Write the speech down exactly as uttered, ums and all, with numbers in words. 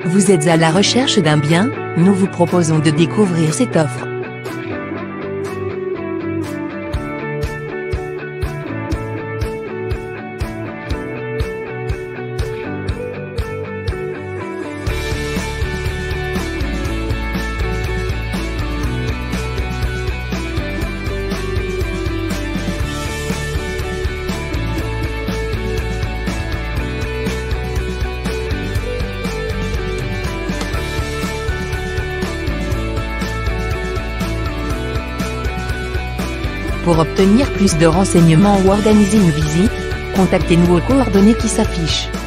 Vous êtes à la recherche d'un bien? Nous vous proposons de découvrir cette offre. Pour obtenir plus de renseignements ou organiser une visite, contactez-nous aux coordonnées qui s'affichent.